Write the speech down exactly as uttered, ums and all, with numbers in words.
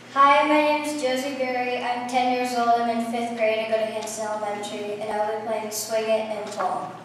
Hi, my name is Josie Berry. I'm ten years old. I'm in fifth grade. I go to Hanson Elementary, and I'll be playing Swing It and Fall.